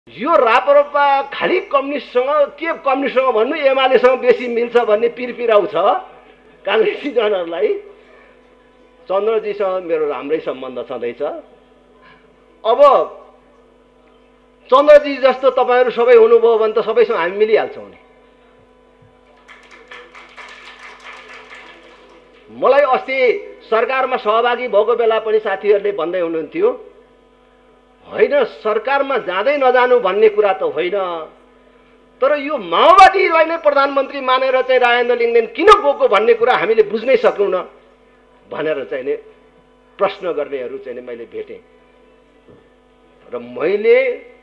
यो राप्रपा खाली कम्युनिस्टसँग के कम्युनिस्टसँग भन्नु एमालेसँग बेसी मिल्छ भन्ने पिरपिराउ छ काङ्ग्रेसी जनहरूलाई। चन्द्रजीसँग मेरो राम्रै सम्बन्ध छँदैछ। अब चन्द्रजी जस्तो तपाईहरु सबै हुनुभयो भने त सबैसँग हामी मिलिहाल्छौँ नि। मलाई अस्ति सरकारमा सहभागी भएको बेला पनि साथीहरूले भन्दै हुनुहुन्थ्यो, होइन सरकारमा जाँदै नजानु भन्ने कुरा त होइन, तर यो माओवादीलाई नै प्रधानमन्त्री मानेर चाहिँ राजेन्द्र लिङ्गदेन किन गएको भन्ने कुरा हामीले बुझ्नै सकेनौँ न भनेर चाहिँ नि प्रश्न गर्नेहरू चाहिँ नि मैले भेटेँ। र मैले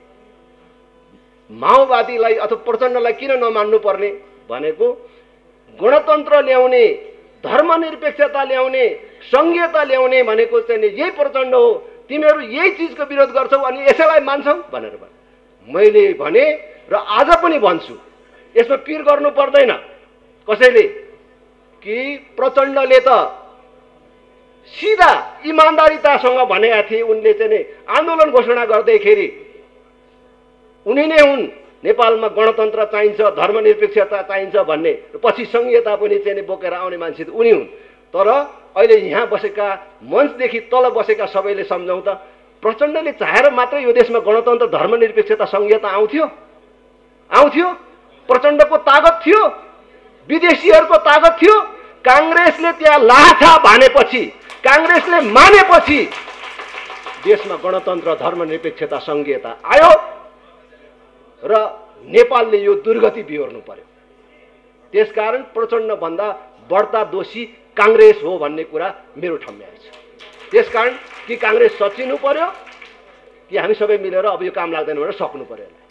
माओवादीलाई अथवा प्रचण्डलाई किन नमान्नु पर्ने भनेको गणतन्त्र ल्याउने, धर्मनिरपेक्षता ल्याउने, संघीयता ल्याउने भनेको चाहिँ नि यही प्रचण्ड हो। तिमीहरू यही चीजको विरोध गर्छौ अनि यसैलाई मान्छौ भनेर मैले भने र आज पनि भन्छु, यसमा पिर गर्नु पर्दैन कसैले कि प्रचण्डले त सीधा इमानदारीतासँग भनेका थिए। उनले चाहिँ नि आन्दोलन घोषणा गर्दैखेरि उनी नै हुन् नेपालमा गणतन्त्र चाहिन्छ, धर्मनिरपेक्षता चाहिन्छ भन्ने, पछि संघीयता पनि चाहिँ बोकेर आउने मान्छे त उनी हुन्। तर अहिले यहाँ बसेका मञ्चदेखि तल बसेका सबैले सम्झौँ त प्रचण्डले चाहेर मात्रै यो देशमा गणतन्त्र, धर्मनिरपेक्षता, संघीयता आउँथ्यो? प्रचण्डको तागत थियो, विदेशीहरूको तागत थियो। काङ्ग्रेसले त्यहाँ लाछा भानेपछि, काङ्ग्रेसले मानेपछि देशमा गणतन्त्र, धर्मनिरपेक्षता, संघीयता आयो र नेपालले यो दुर्गति बिहोर्नु पर्यो। त्यसकारण प्रचण्ड भन्दा बढ्ता दोषी काङ्ग्रेस हो भन्ने कुरा मेरो ठम्याइ छ। त्यसकारण कि काङ्ग्रेस सचिनु पर्यो कि हामी सबै मिलेर अब यो काम लाग्दैन भनेर सक्नु पर्यो।